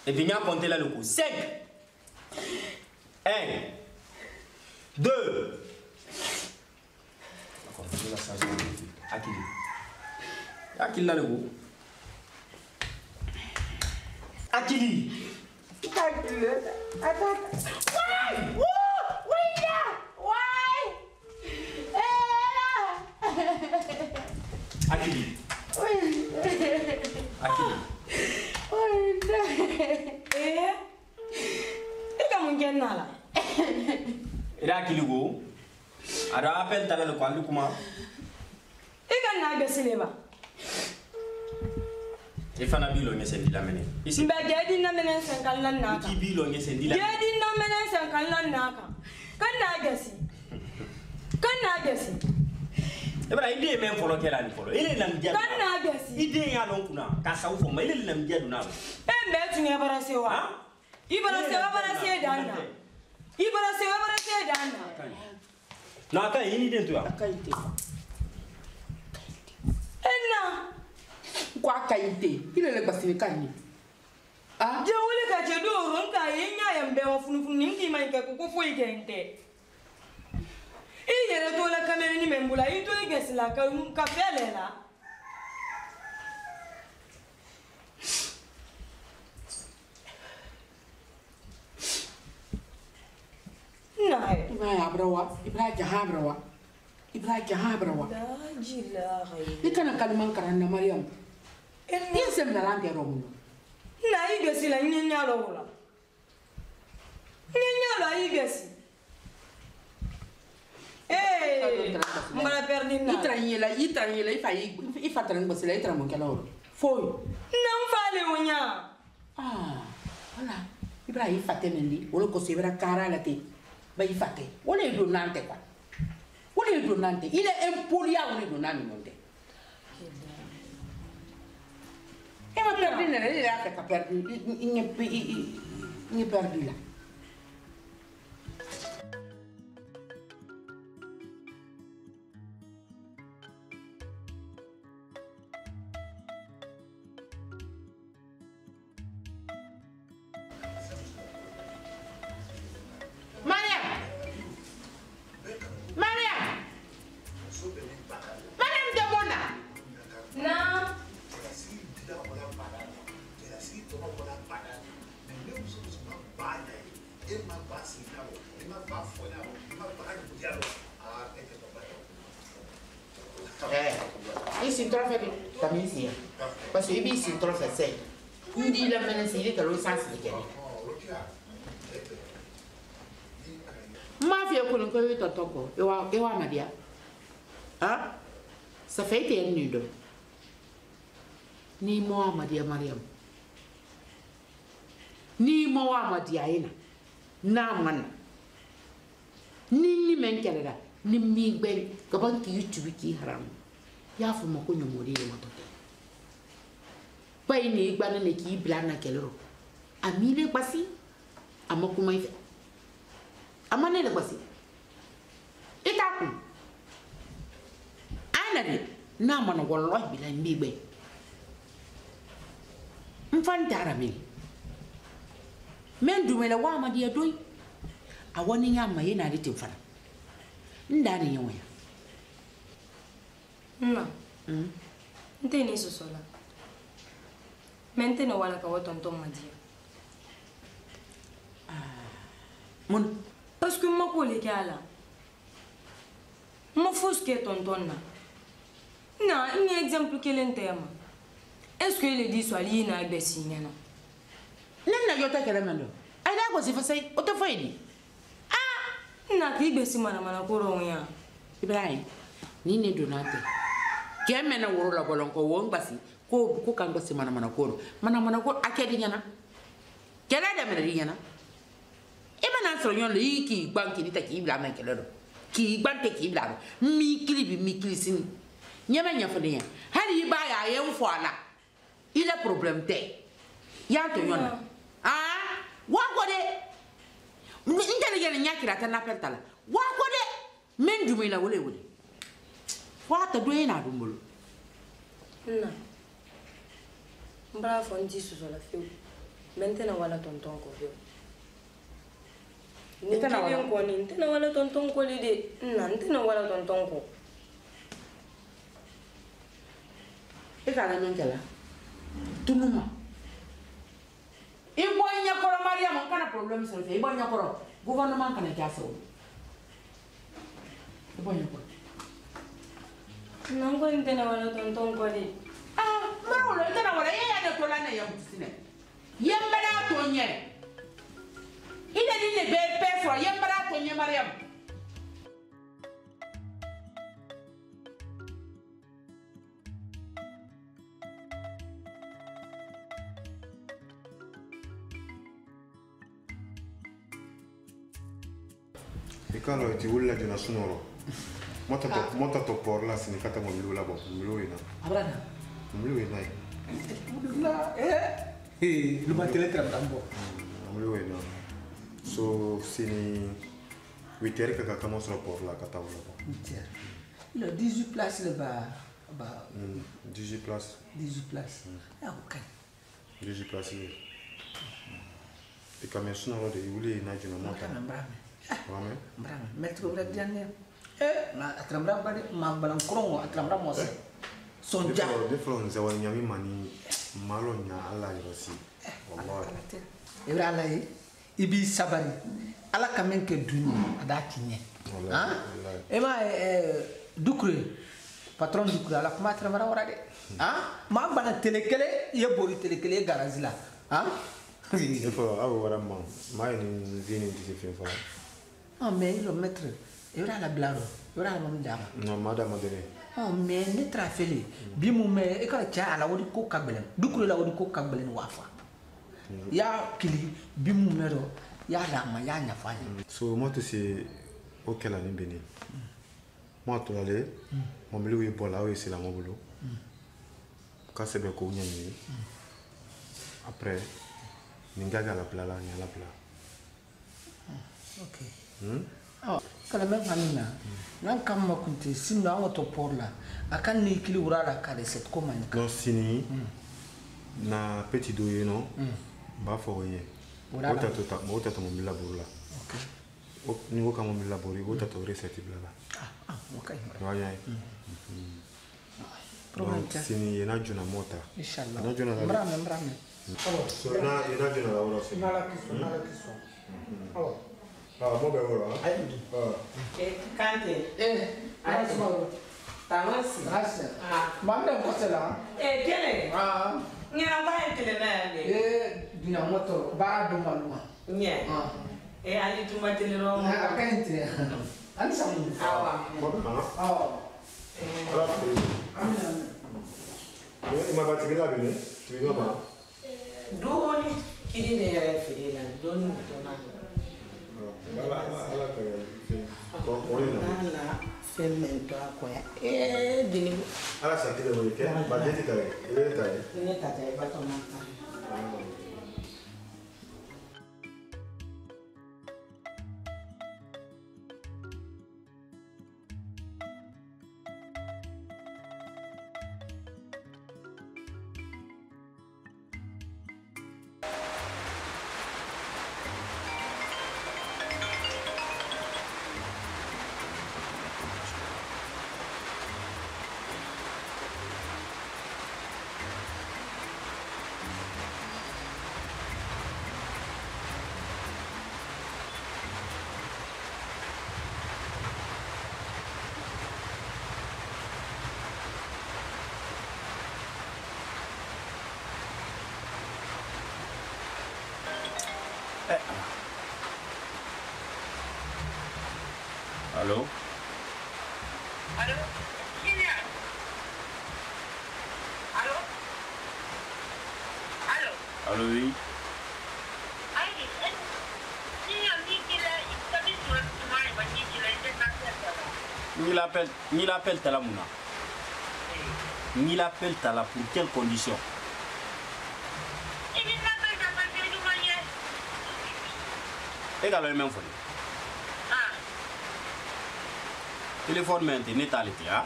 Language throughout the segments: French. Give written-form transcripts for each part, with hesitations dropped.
Et puis, il y a compté là le coup. 5. 1. 2. Akili là le coup. Akili. Akili. Akili. Ira akili go. Ada appel tala le kwandi kuma. Na gasileba. Ifana bilo ngesendi la mene. Isi ba jadi na mene sankallan naka. Iki bilo ngesendi la. Jadi na mene sankallan naka. Kan na gasi. Ebra ide men folo kela ni folo. Ile na mdia. Kan na gasi. Ide ya non kuna. Ka sawu fo ma ile na mdia duna. Me tunye barasewa. Ibarasewa barase dana. Ibarasewa barase dana. Na ka yini den to ya. Akaite. Enna. Kwa akaite. Ile le basile kani. Ah. Je wole ka che do ronka yenya yambe wa funufunu ningi manke kukufu igente. Iyere to la kamera ni membula ito igesila ka felela. Nae. Ibrahim abrawa. Ibrahim jahabrawa. Ibrahim jahabrawa. La jila gai. Ikana kalman karana Mariam. Ni semna lande romuno. Na igesila nyenya lo wala. Nyenya lo igesi. Mbala perdina. Itranyela ifa tarang basila itra mon kala oro. Foi. Não fale unya. Ah, wala. Ibrahim fate mendi, wala ko sebra kara la te. Ba ifate. Wala do nante kwa. Wala do nante. Il est impolia wala do nani monte. E ma perdina la ile aka perdi ni perdi la. Parce que ici c'est trop facile. On dit la menace il est à l'autre sens de gagner. Ma fille ko ko yo totoko ewa madia. Ah? Ça fait été nudo. Ni mo madia Mariam. Ni mo madia ina. Na man. Ni men kelada. Ni mi ben ko ban ki YouTube ki haram. Ya fu mo ko nyomori le moto. Pai ni gbana ne ki blana kelero. Amile kwasi amakuma ife. Amane le kwasi. Itaku. Anade na mana wallahi billahi mbibe. Mfantara mi. Men dumela wa ma dia doy. Awani nyama yana da timfara. Ndani yawaya. Nteni sosola. Mente no wala ka tonton madia. Mon Parce que ma ko le kala. Mo fosque tonton na. Na, un exemple kelen tema. Est-ce que il dit soit li na besina na? Nana yota kala mando. Ai da ko si fasai o to faidi. Ah, na ki besima na mana ko ronya. Ibrahim, ni ne donate. Keme na woro la bolon ko won basi. Ko kan basi mana ko akedi nyana. Kela da mere nyana. E mana so nyon le ki banki ni ta ki bla man kelero. Ki banki ki bla. Mi kili sini. Nyama nya fode nya. Hali ba ya yen fo ala. Il a problème te. Ya to nyona. Ah, wa ko de. Ngale gele nyakira ta na pentala. Wa ko de. Men dumila wole. Wa ta do ina dumulu. Na. Mbra fonti suso la fiu. Maintenant voilà tonton ko be. Ni Ntena wala? kelen ko ni ntena wala tonton ko le de. Na ntena wala tonton ko. E ka la min kala tunuma e boy nya ko Mariam kana problem so fe e boy nya ko gouvernement kana ja so e boy nya ko Na ko ntena wala tonton ko le. ah maro lo tana wala e ya de to la na ya kutsine yembara to nye ida ni ne be fro yembara to nye Mariam Kalau itu ulah di nasional, mata topor lah sini kata mobil lah boh, mobil ini, abrana mobil ini, alhamdulillah lu mati letram tambo mobil ini, so sini, witer ke kata mau topor lah kata ulah boh. Il a 18 places là-bas. 18 places. 18 places. Ah, ok. 18 places. Et comme ça, on a des oulés, on a des montagnes. Brame. Brame. Mettre au dernier. Na atrambra bari ma balan krongo atrambra mose. Sonja. Des fois, on a nyami mani malo nya Allah yosi. Wallahi. Ibra Allah ibi sabari. Ala kamen ke duni ada kinye. Wallahi. Ema dukre patron dukre ala kuma atrambra ora de. Ma bana telekele ye bori telekele garage la. Des fois, ah vraiment, moi une vie ne dit fait pas. Oh mais le maître, il y aura la blague, il y aura la même dame. Non, madame a donné. Oh mais ne trafeli, bimu me e ka cha ala wodi ko kagbelen. Dukure la wodi ko kagbelen wafa. Ya kili bimu mero ya rama ya nyafanya. So moi c'est OK la ni béni. Moi to aller, mon bleu est bon là c'est la mon boulot. Quand c'est bien ko nyani. Après ningaga la plala ni la pla. OK. Kala men famina. Nan kam ma kunte sinno an to porla. Akan ni kili urara kare set ko man. Non sini na petit doye non. Ba fo ye. Ota to mon labor là. OK. Ni ko ka mon labor, ota to recette blala. OK. Waya. Problem sini yena juna mota. Inshallah. Na juna la. Mbrame. So na juna la ora. Nala kiso. Oh. Ah, mo be ora. Kante. Ay so. Tamasi. Gracias. Manda kosela. Kele. Ngina ba kele na de. Dina moto ba do maluma. Nye. Ali tuma tele ro. Akante. Ani samu. Awa. Oh. Ala. Amina. Ma ba tigila bene. Tu veux pas? Doni kidi ne yare fili la. Doni tona. Ala ka ko ori na. Ala femento akoya. Dini. Ala sa tile mo ke ba jeti tare. Ile tare. Ne tata e batoma. Allô? Allô? Julien? Allô? Allô? Allô, oui? Aïe, Julien dit qu'il a mis sur le chemin, il m'a dit qu'il a été cassé. Ni l'appelle Tala Mouna. Ni l'appelle Tala pour quelles conditions? Il m'appelle ta partie du moyen. Et quand même, téléphone maintenant, n'est pas là.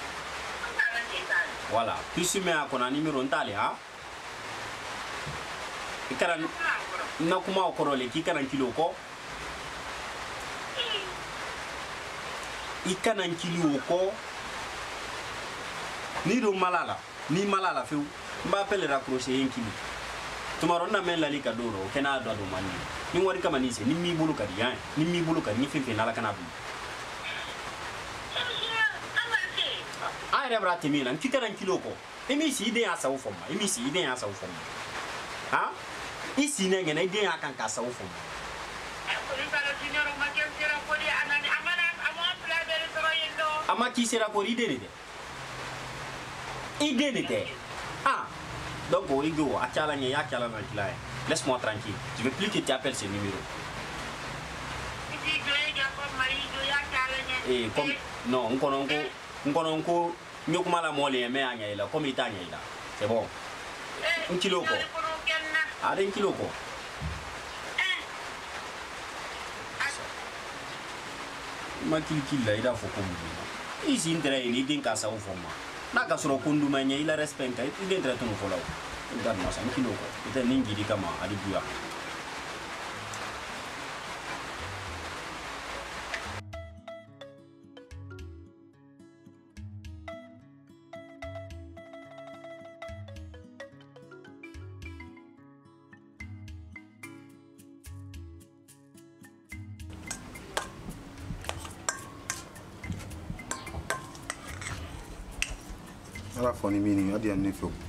Voilà. Puis si tu mets un numéro, on t'a là. ikara na kuma okorole ki kana kilo ko ikana kilo ko ni do malala fe mba pele raccrocher yen kilo tumaro na men la lika doro kena do do mani ni wori kama ni se ni mi bulu kadi ya ni mi bulu kadi ni fe na la kana bu ay rebra timina ki kana kilo ko emi si ide asa wo foma emi si ide asa wo foma ha isi ne ngene ide akan ka sa wo foma ama qui sera pour idée ah donc Igo akala nya yakala na kila laisse-moi tranquille je veux plus que tu appelles ce numéro et comme non nkononko nyokuma la mole me anya ila comme itanya ila c'est bon un kilo ko ah un kilo ko ma kilkilla ida fo ko mudina isi indra ini din ka sa ufoma na ka soro kundu manya ila respecta idin tra tunu fo law dan ma san kilo ko ita ningi di kama adi buya ala foni mini adi an nefo